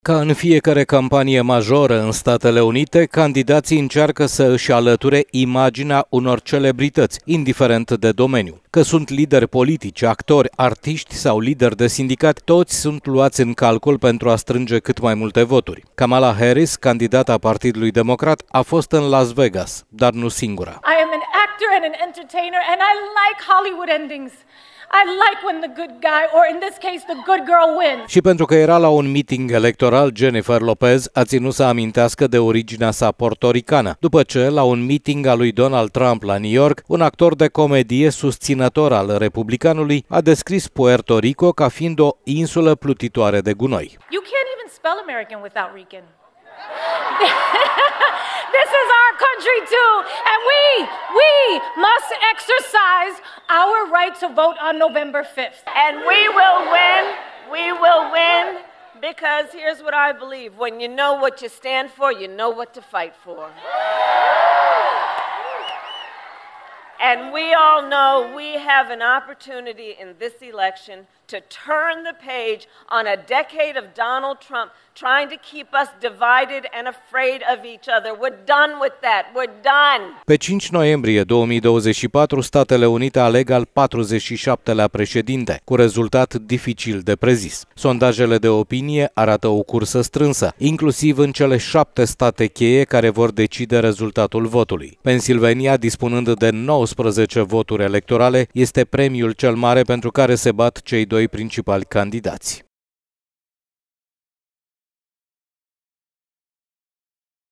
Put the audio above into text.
Ca în fiecare campanie majoră în Statele Unite, candidații încearcă să își alăture imaginea unor celebrități, indiferent de domeniu. Că sunt lideri politici, actori, artiști sau lideri de sindicat, toți sunt luați în calcul pentru a strânge cât mai multe voturi. Kamala Harris, candidata Partidului Democrat, a fost în Las Vegas, dar nu singura. I am an actor and an entertainer and I like Hollywood endings. I like when the good guy, or in this case, the good girl wins. Și pentru că era la un meeting electoral, Jennifer Lopez a ținut să amintească de originea sa portoricană, după ce, la un meeting al lui Donald Trump la New York, un actor de comedie susținător al republicanului a descris Puerto Rico ca fiind o insulă plutitoare de gunoi. You can't even spell American without Rican. This is our country too, and we must exercise our right to vote on November 5th. And we will win, because here's what I believe. When you know what you stand for, you know what to fight for. And we all know we have an opportunity in this election to turn the page on a decade of Donald Trump trying to keep us divided and afraid of each other. We're done with that. We're done. Pe 5 noiembrie 2024, Statele Unite aleg al 47-lea președinte, cu rezultat dificil de prezis. Sondajele de opinie arată o cursă strânsă, inclusiv în cele 7 state cheie care vor decide rezultatul votului. Pennsylvania, dispunând de 19 voturi electorale, este premiul cel mare pentru care se bat cei doi principali candidați.